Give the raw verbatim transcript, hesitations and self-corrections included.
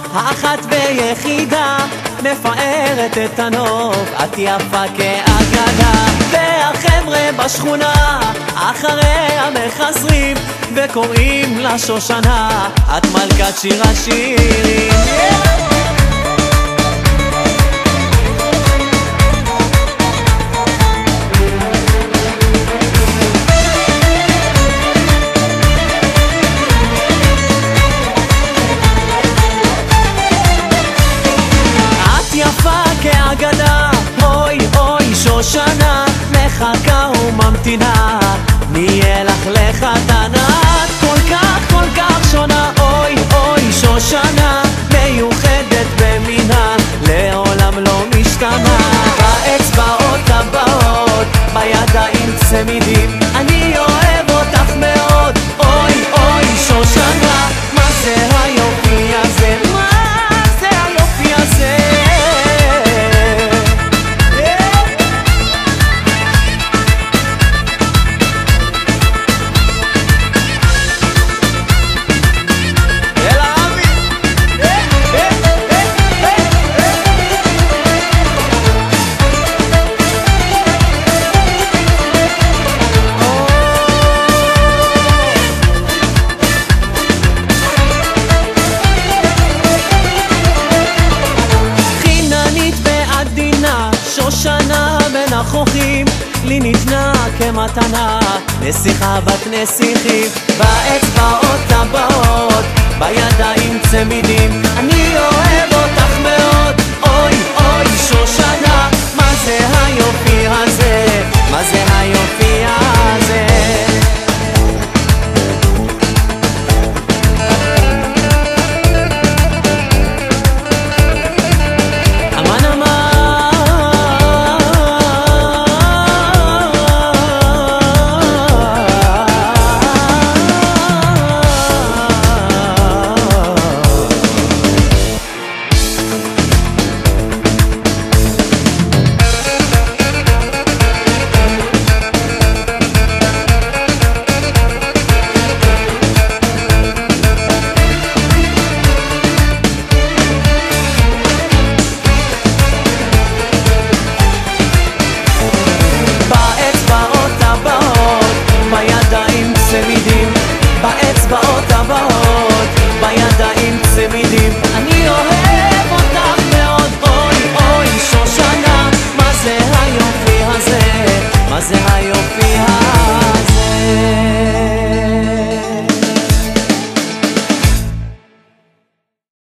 האחת ויחידה, מפארת את הנוף, את יפה כאגדה. והחבר'ה בשכונה אחריה מחזרים וקוראים לה שושנה, את מלכת שיר השירים. יפה כאגדה, אוי אוי שושנה, מחכה וממתינה, נהיה לך לחתנה. את כל כך כל כך שונה, אוי אוי שושנה, מיוחדת במינה, לעולם לא משתנה. באצבעות הבאות, בידיים צמידים, אני אוהב אותך מאוד, אוי אוי שושנה. מה זה היופי הזה, מה זה היופי הזה. שושנה בין החוכים, לי ניתנה כמתנה, נסיכה בת נסיכים. באצבעות הבאות, בידיים צמידים, אני אוהב אותך מאוד, אוי אוי שושנה.